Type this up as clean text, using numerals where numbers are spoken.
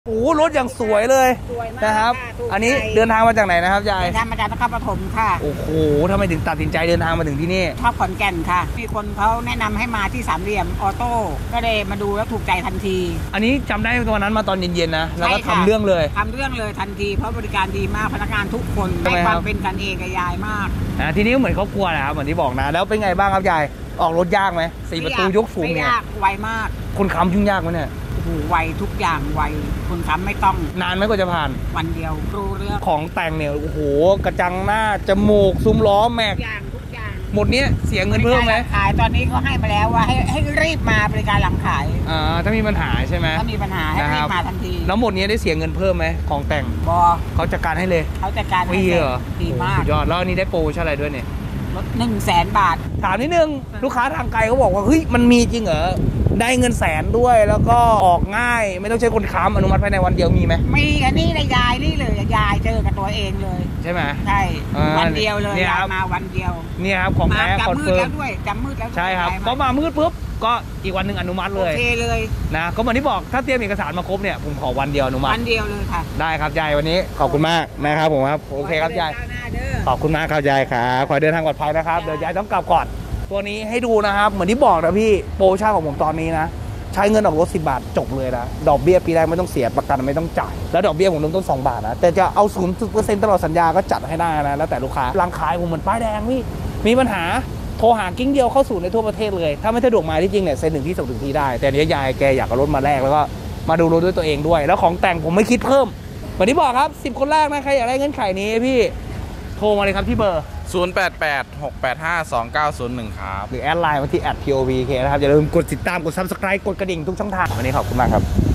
โอ้รถอย่างสวยเลยนะครับอันนี้เดินทางมาจากไหนนะครับยายเดินทางมาจากนครปฐมค่ะโอ้โหทำไมถึงตัดสินใจเดินทางมาถึงที่นี่ชอบขอนแก่นค่ะมีคนเขาแนะนำให้มาที่สามเหลี่ยมออโต้ก็เลยมาดูแล้วถูกใจทันทีอันนี้จำได้ตอนนั้นมาตอนเย็นๆนะแล้วก็ทำเรื่องเลยทันทีเพราะบริการดีมากพนักงานทุกคนให้ความเป็นกันเองกับยายมากทีนี้เหมือนเขากลัวนะครับเหมือนที่บอกนะแล้วเป็นไงบ้างครับยายออกรถยากไหม4 ประตูยกสูงเนี่ยไม่ยากไวมากคนค้ำยุ่งยากไหมเนี่ยไวทุกอย่างไวคุณค้ำไม่ต้องนานไหมกว่าจะผ่านวันเดียวรู้เรื่องของแต่งเนี่ยโอ้โหกระจังหน้าจมูกซุ้มล้อแม็กทุกอย่างหมดเนี้ยเสียเงินเพิ่มไหมขายตอนนี้เขาให้มาแล้วว่าให้รีบมาบริการหลังขายถ้ามีปัญหาใช่ไหมถ้ามีปัญหาให้รีบมาทันทีแล้วหมดนี้ได้เสียเงินเพิ่มไหมของแต่งเขาจัดการให้เลยเขาจัดการให้เหรอดีมากสุดยอดแล้วอันนี้ได้โปรชั่นอะไรด้วยเนี่ยลด100,000 บาทถามนิดนึงลูกค้าทางไกลเขาบอกว่าเฮ้ยมันมีจริงเหรอได้เงิน100,000ด้วยแล้วก็ออกง่ายไม่ต้องใช้คนค้ำอนุมัติภายในวันเดียวมีไหมมีอันนี้เลยยายนี่เลยยายเจอกับตัวเองเลยใช่ไหมใช่วันเดียวเลยยายมาวันเดียวเนี่ยครับของแท้คอนเฟิร์มด้วยจำมืดแล้วใช่ครับก็มามืดปุ๊บก็อีกวันหนึ่งอนุมัติเลยโอเคเลยนะก็เหมือนที่บอกถ้าเตรียมเอกสารมาครบเนี่ยผมขอวันเดียวอนุมัติวันเดียวเลยค่ะได้ครับยายวันนี้ขอบคุณมากนะครับผมครับโอเคครับยายขอบคุณมากครับยายครับขอเดินทางปลอดภัยนะครับเดี๋ยวยายต้องกลับก่อนตัวนี้ให้ดูนะครับเหมือนที่บอกนะพี่โปรโมชั่นของผมตอนนี้นะใช้เงินออกรถ10 บาทจบเลยนะดอกเบี้ยปีแรกไม่ต้องเสียประกันไม่ต้องจ่ายแล้วดอกเบี้ยผมเริ่มต้น2 บาทนะแต่จะเอา0% ตลอดสัญญาก็จัดให้ได้นะแล้วแต่ลูกค้ารังขายผมเหมือนป้ายแดงพี่มีปัญหาโทรหากิ้งเดียวเข้าสู่ในทั่วประเทศเลยถ้าไม่สะดวกมาที่จริงเนี่ยเซ็น1 ที่ส่งถึงที่ได้แต่เนี้ยยายแกอยากเอารถมาแลกแล้วก็มาดูรถด้วยตัวเองด้วยแล้วของแต่งผมไม่คิดเพิ่มเหมือนที่บอกครับ10 คนแรกนะใครอยากได้เงื่อนไขนี้พี่โทรมาเลยครับที่เบอร์ 0886852901ครับหรือแอดไลน์มาที่ @povk นะครับอย่าลืมกดติดตามกด Subscribe กดกระดิ่งทุกช่องทางวันนี้ขอบคุณมากครับ